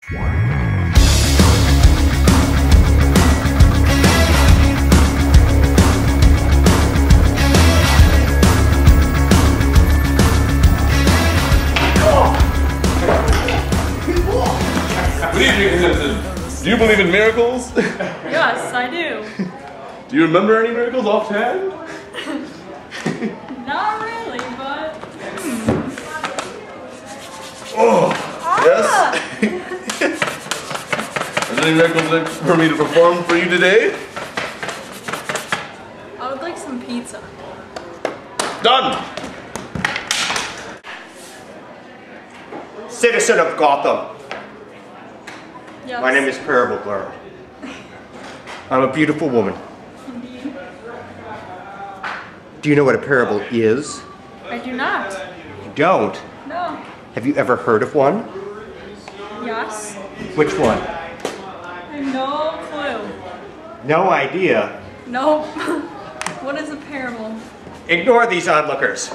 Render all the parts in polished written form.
Good evening, citizens. Do you believe in miracles? Yes, I do. Do you remember any miracles offhand? Not really, but... Oh, yes? Are there any miracles for me to perform for you today? I would like some pizza. Done! Citizen of Gotham. Yes. My name is Parable Girl. I'm a beautiful woman. Indeed. Do you know what a parable is? I do not. You don't? No. Have you ever heard of one? Yes. Which one? I have no clue. No idea. Nope. What is a parable? Ignore these onlookers.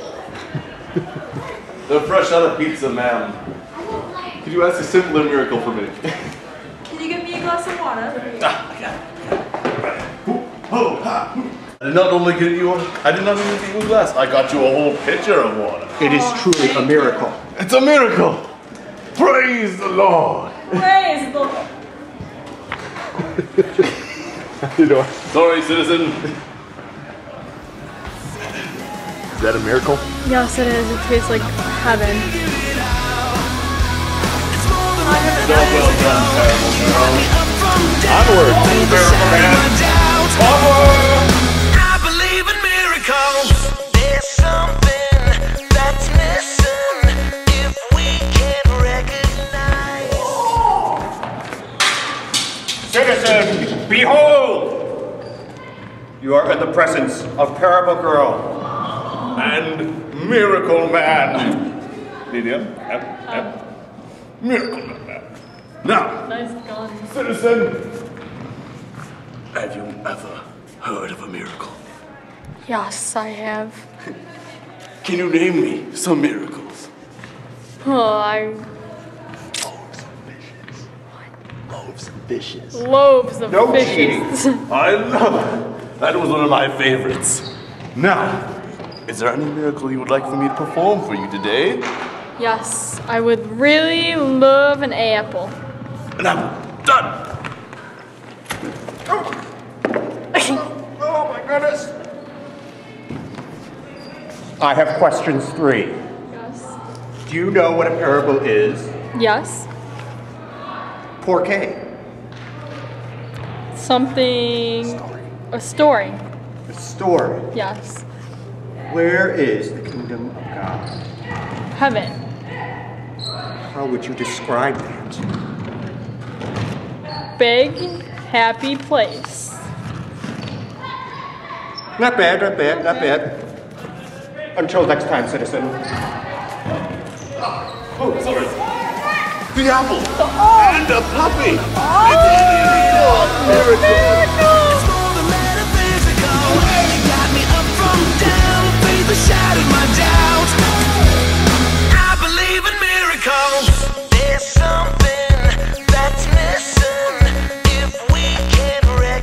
The fresh out of pizza, ma'am. Could you ask a simpler miracle for me? Can you get me a glass of water? I did not only get you I did not even get you a glass. I got you a whole pitcher of water. It is truly a miracle. It's a miracle! Praise the Lord! Praise the Lord. Sorry, citizen. Is that a miracle? Yes, it is. It tastes like heaven. So well done, Parable Girl. Onward, Miracle Man. Forward! I believe in miracles. There's something that's missing if we can't recognize. Citizen, behold! You are in the presence of Parable Girl. And Miracle Man. Lydia, Miracle Man. Now, Nice gun. citizen, have you ever heard of a miracle? Yes, I have. Can you name me some miracles? Oh, Loaves of fishes. loaves of No fishes. I love it. That was one of my favorites. Now, is there any miracle you would like for me to perform for you today? Yes, I would really love an apple. And I'm done. Oh my goodness! I have questions 3. Yes. Do you know what a parable is? Yes. Por qué? Something. A story. A story. Yes. Where is the kingdom of God? Heaven. How would you describe that? Big, happy place. Not bad, not bad, not bad. Until next time, citizen. Oh, sorry. The apple. And a puppy. It's More than metaphysical. You got me up from down. Faith has shattered my doubt. I believe in miracles. There's something that's missing if we can't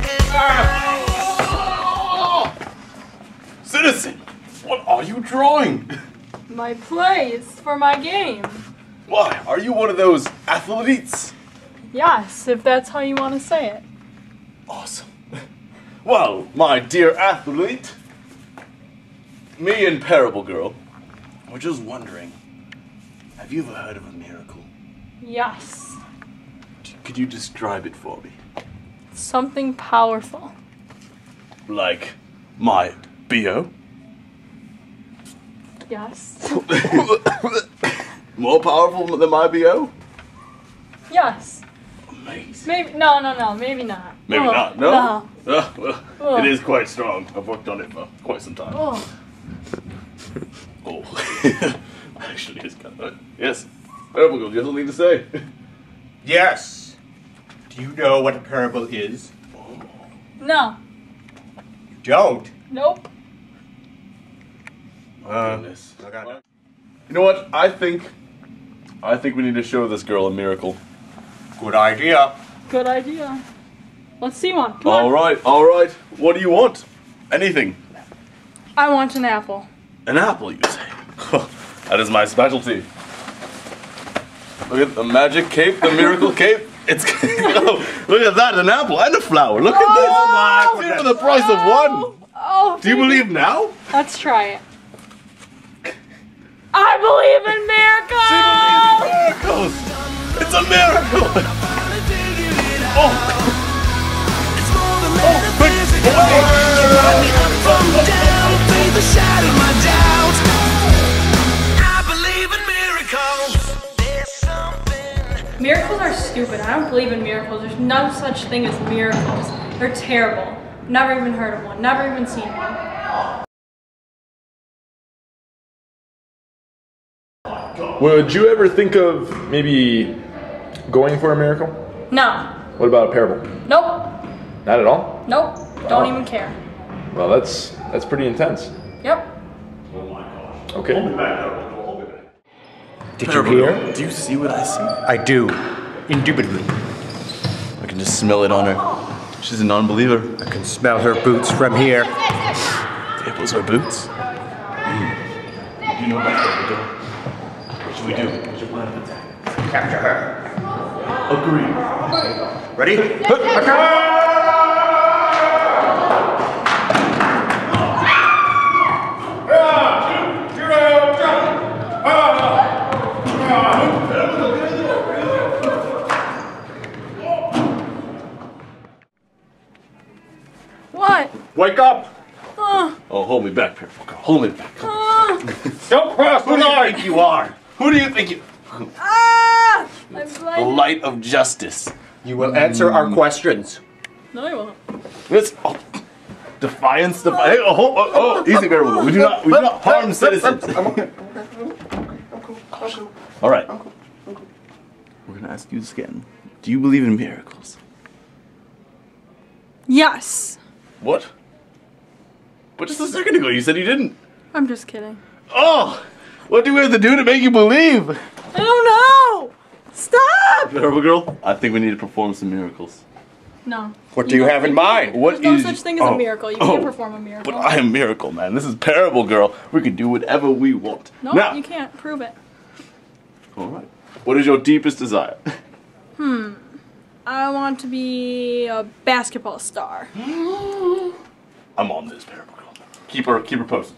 recognize. Citizen, what are you drawing? My plays for my game. Why, are you one of those athletes? Yes, if that's how you want to say it. Awesome. Well, my dear athlete, me and Parable Girl were just wondering, have you ever heard of a miracle? Yes. Could you describe it for me? Something powerful. Like my BO? Yes. More powerful than my BO? Yes. Amazing. Maybe. No, maybe not. Maybe Oh, not, no? No. Well, it is quite strong. I've worked on it for quite some time. Oh. Oh. Actually, it's kind of... Yes. Parable Girl, you have something to say? Yes. Do you know what a parable is? No. You don't? Nope. Goodness. You know what? I think we need to show this girl a miracle. Good idea. Good idea. Let's see one. Come on. All right. What do you want? Anything. I want an apple. An apple, you say? That is my specialty. Look at the magic cape, the miracle cape. It's oh, look at that, an apple and a flower. Look at this. my Two for the price of one. Oh, Do you believe now? Let's try it. I believe in miracles! Miracles! It's a miracle! Oh! Miracles are stupid. I don't believe in miracles. There's no such thing as miracles. They're terrible. Never even heard of one. Never even seen one. Would you ever think of maybe going for a miracle? No. What about a parable? Nope. Not at all? Nope. Don't even care. Well, that's pretty intense. Yep. Okay. Did you hear? Do you see what I see? I do. Indubitably. I can just smell it on her. She's a non-believer. I can smell her boots from here. Those are boots. You know about what we do. What should we do? What's your plan of attack? Capture her. Agree. Ready? What? Wake up! Oh, hold me back, Parable Girl. Hold me back. Don't cross the Who do you line! think you are? Who do you think you... I'm The blind. light of justice. You will answer our questions. No, I won't. This... Oh. Defiance, defiance. Oh, easy, Parable Girl. We do not harm citizens. All right. We're gonna ask you this again. Do you believe in miracles? Yes. What? But just a second ago you said you didn't. I'm just kidding. Oh! What do we have to do to make you believe? I don't know. Stop. Parable Girl, I think we need to perform some miracles. No. What do you have in mind? What There's no is- such thing as a miracle. You can't perform a miracle. But I am Miracle Man. This is Parable Girl. We can do whatever we want. No, Now, you can't prove it. all right. What is your deepest desire? I want to be a basketball star. I'm on this, Parable Girl. Keep her posted.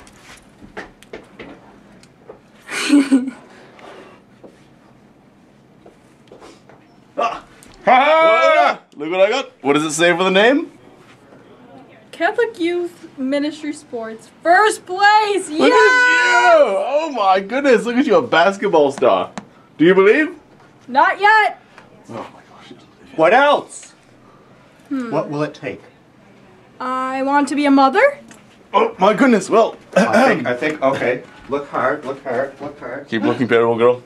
Look what I got. What does it say for the name? Catholic Youth Ministry Sports. First place! Look Yeah! at you! Oh my goodness, look at you, a basketball star. Do you believe? Not yet! Oh my gosh. What else? What will it take? I want to be a mother. Oh my goodness, well. I think, okay. Look hard. Keep looking, Parable Girl.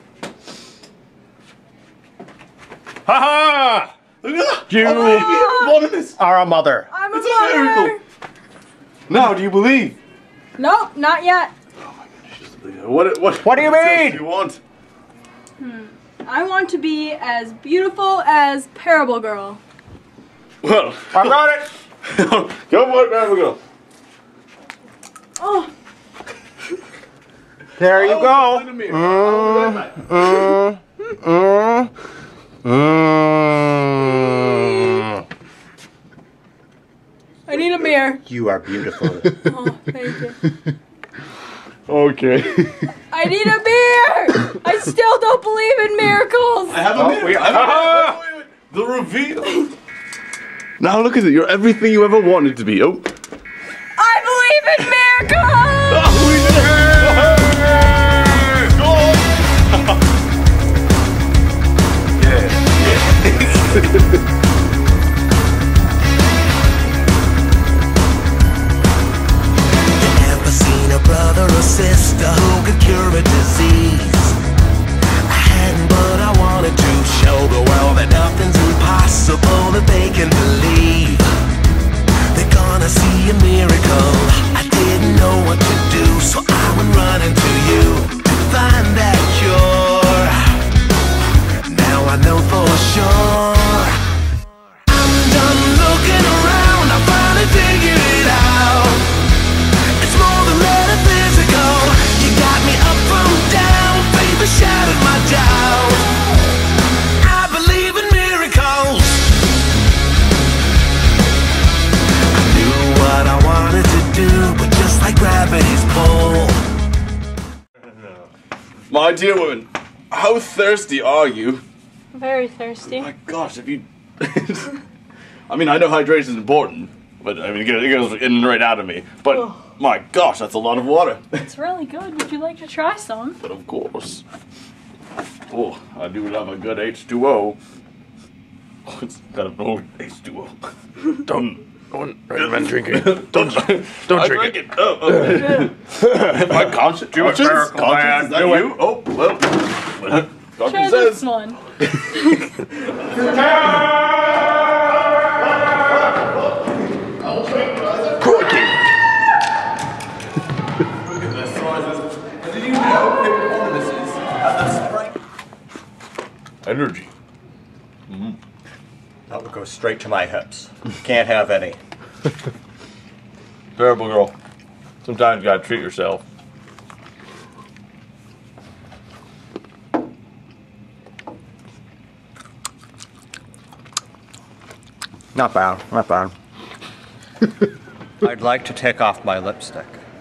Ha ha! Look at that! You Bonus! are a mother. I'm a It's a mother! miracle! Now, do you believe? Nope, not yet. What do you else mean? do you want? I want to be as beautiful as Parable Girl. Well, I got it. go for it, Parable Girl. Oh, There you go. Look at me. I'll be right back. I need a mirror. You are beautiful. Oh, thank you. Okay. I need a mirror! I still don't believe in miracles! I have a minute. Wait. The reveal. Now look at it. You're everything you ever wanted to be. Oh. I believe in miracles! Oh, we did it! Go on. Yeah. Ever seen a brother or sister who could cure a disease? I hadn't, but I wanted to show the world that nothing's impossible, that they can believe. They're gonna see a miracle. I didn't know what to do, so I went running to you to find that cure. Now I know for sure sure. I'm done looking around, I finally figured it out. It's more than metaphysical. You got me up from down, faith has shattered my doubt. I believe in miracles. I knew what I wanted to do, but just like gravity's pull. My dear woman, how thirsty are you? Very thirsty. My gosh, if you... I mean, I know hydration is important, but I mean, it goes in and right out of me. But my gosh, that's a lot of water. It's really good. Would you like to try some? But of course. Oh, I do love a good H2O. Oh, it's kind of old H2O. Don't recommend drinking. Don't drink it. My conscience? Do it, Miracle Man. Is that Do it. you? Oh, well. Doctor Try says. this one. Crikey. Did you know hippopotamuses have the strength? Energy. That would go straight to my hips. Can't have any. Terrible girl. Sometimes you gotta treat yourself. Not bad, not bad. I'd like to take off my lipstick.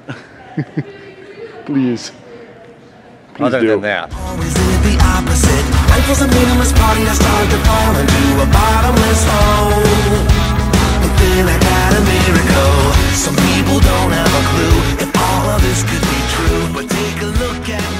Please. Other do. than that. Always did the opposite. Life was a meaningless party that started to fall into a bottomless hole. But then I got a miracle. Some people don't have a clue if all of this could be true. But take a look at